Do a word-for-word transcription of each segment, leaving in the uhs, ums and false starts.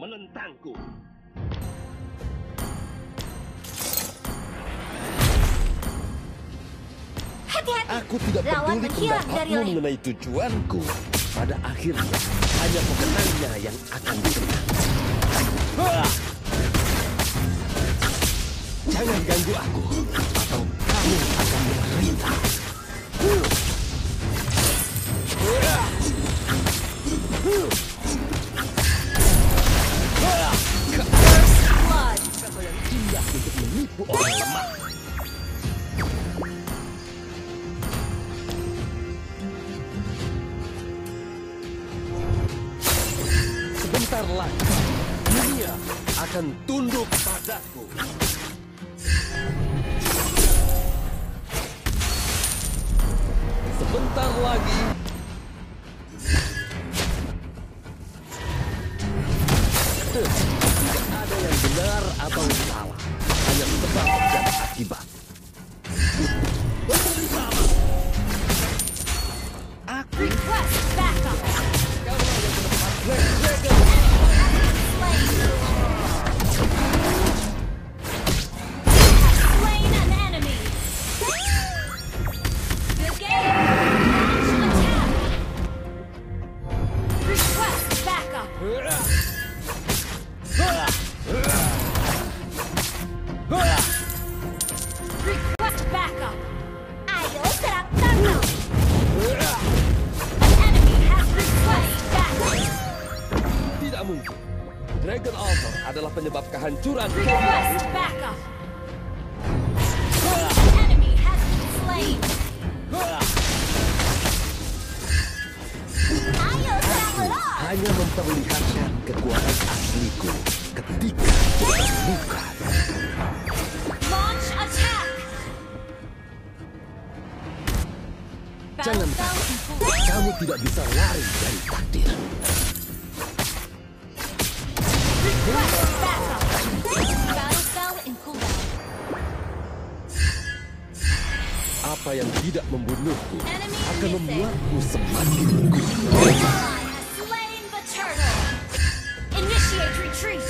menentangku. Hati-hati. Aku tidak Lawan peduli menghilang dari pendapatmu lane. mengenai tujuanku. Pada akhirnya, hanya pemenangnya yang akan dikenal. Jangan ganggu aku, atau kamu akan menderita. Blood. Kata yang indah untuk menipu orang lemah. Sebentar lagi, dunia akan tunduk padaku. Sebentar lagi, tidak ada yang benar atau salah, hanya sebab dan akibat. Aku Request backup. kamu yang menepat Black Dragon. Slain an enemy. Good game. Launch attack. Request backup. Request backup. Ayo serang turtle. An enemy has request backup. Tidak mungkin. Dragon Altar adalah penyebab kehancuran. Request backup. An enemy has been slain. Ayo serang lo. Hanya memperlihatkan kekuatan asliku ketika terbuka. Launch attack. Jangan Battle takut. in full. Kamu tidak bisa lari dari takdir. Request backup. Battle spell in cooldown. Apa yang tidak membunuhku Enemy akan missing. membuatku semakin kuat. Ally has slain the turtle. Initiate retreat.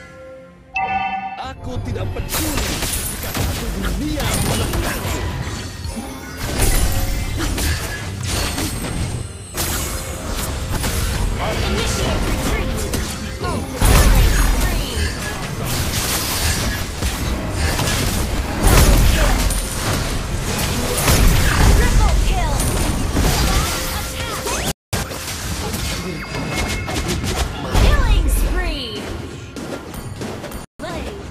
Aku tidak peduli jika satu dunia menentangku. Initiate retreat. Obliterate three. Triple kill. Launch attack. Killing spree. Lily.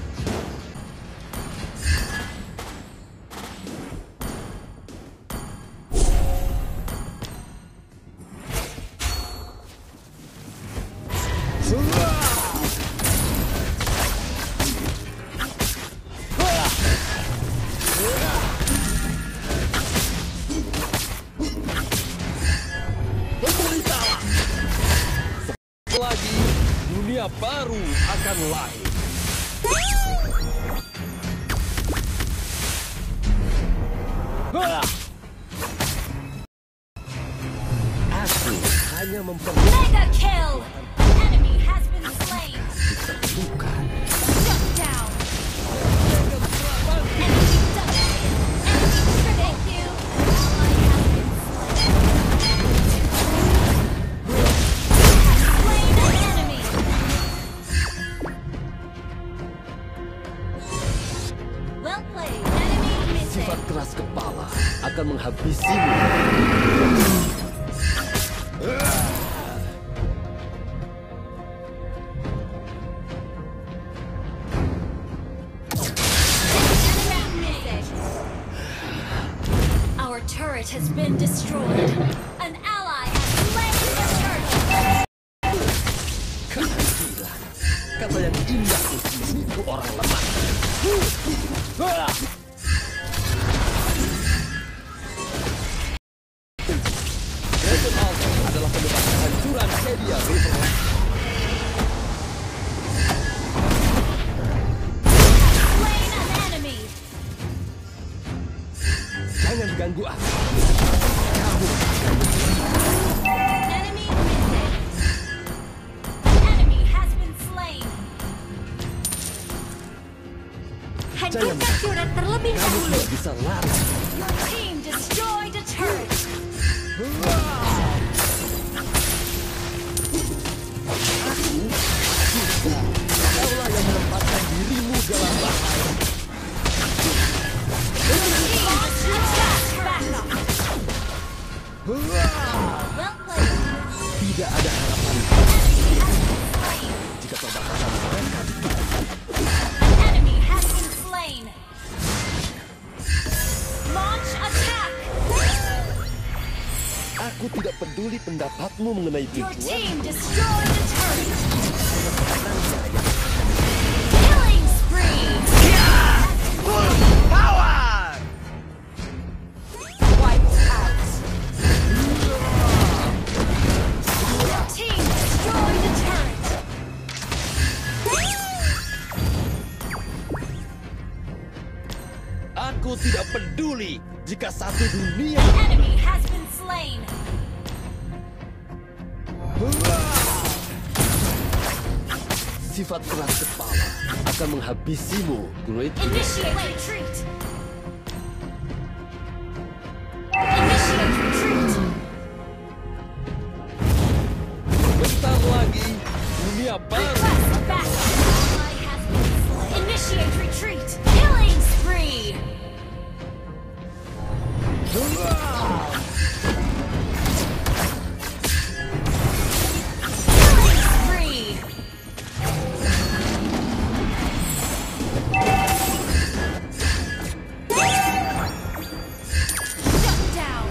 Berderitalah. Sekali lagi, dunia baru akan lahir. Aku hanya memperlihatkan Mega kill. An enemy has been slain. terluka. Shut down. Enemy double. Enemy triple kill. Ally has been slain. Has slain an enemy. Well played. Enemy missing. Sifat keras kepala akan menghabisimu. Our turret has been destroyed. An ally has slain the turtle. Kehancuran. Kata yang indah untuk menipu orang lemah. Dragon Altar adalah penyebab kehancuran Cadia River. Slain an enemy. Jangan ganggu aku. Kamu Enemy missing. Enemy has been slain. Hancurkan turret terlebih Kamu dahulu. tidak bisa lari. Your team destroyed a turret. Kaulah yang menempatkan dirimu dalam bahaya. Launch attack backup. Well played. Tidak ada harapan Enemy has been slain. jika perbatasan mereka An enemy has been slain. Launch attack. Aku tidak peduli pendapatmu mengenai Your tujuan. team destroyed a turret. Killing spree. Power! Wiped out. Your team destroyed a turret. Aku tidak peduli jika satu dunia. An enemy has been slain. Sifat keras kepala akan menghabisimu, Great. Initiate retreat. Initiate retreat. Bentar lagi, dunia baru. Request backup. Ally has been slain. Initiate retreat. Killing spree. Killing spree. Shut down.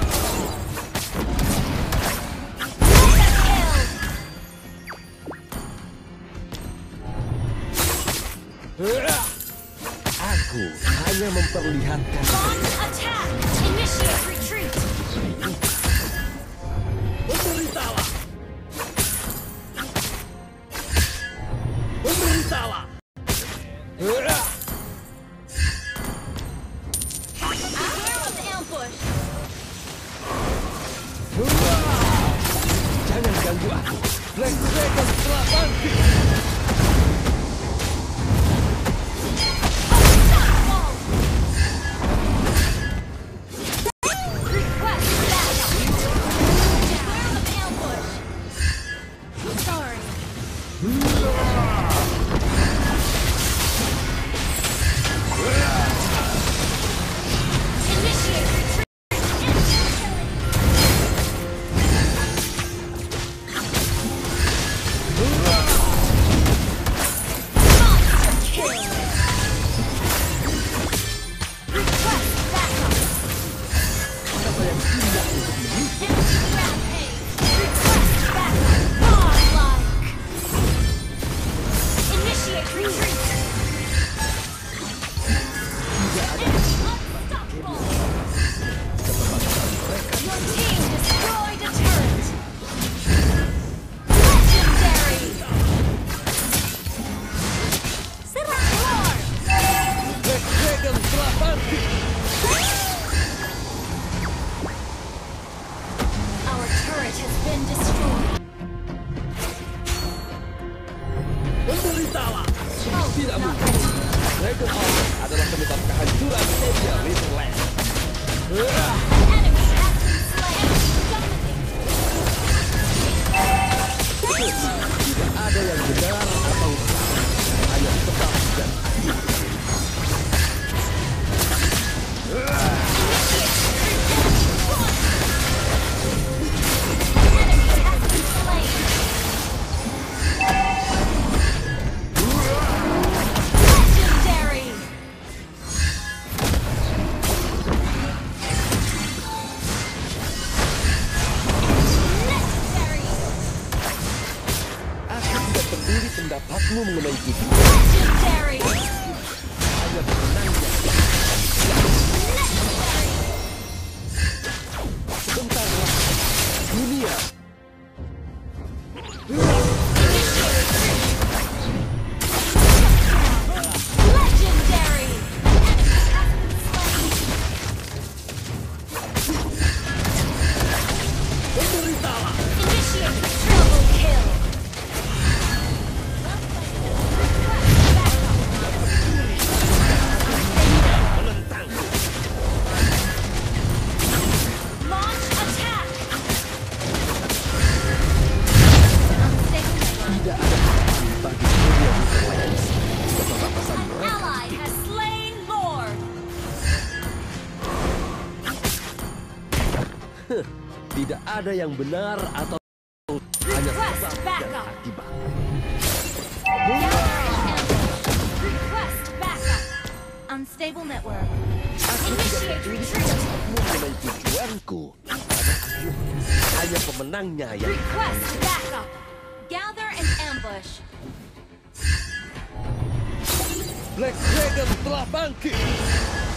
Mega kill. Aku hanya memperlihatkan Launch attack. Initiate retreat. Menderitalah. Menderitalah. Beware of ambush. Jangan ganggu aku. Black Dragon telah bangkit. Unstoppable. Request backup. Beware of ambush. Sorry. Initiate retreat. Monster kill. Request backup. Siapa yang indah untuk menyusun? Enemy rampage. Request backup. Godlike. Initiate retreat. Tidak ada Unstoppable. keterbatasan mereka. Your team destroyed a turret. Legendary. Serang Lord. Black Dragon telah bangkit. Our turret has been destroyed. Menderitalah. Oh, Tidak not mungkin. Dragon Armor adalah penyebab kehancuran Elia Riverland. An enemy has been slain. Dominating. Tidak ada yang benar atau salah. Hanya tetap dan Enemy has been slain. Legendary. Legendary. aku tidak peduli pendapatmu mengenai itu. Legendary. Hanya pemenangnya. Legendary. Sebentar lagi, dunia Legendary. Enemy has been slain. menderitalah. Initiate triple kill. Request backup. Tidak ada yang benar atau hanya Request sebab dan backup. akibat. Request backup. Unstable network. Initiate retreat. Mengenai tujuanku, pada akhirnya hanya pemenangnya yang Request backup. Gather and ambush. Black Dragon telah bangkit.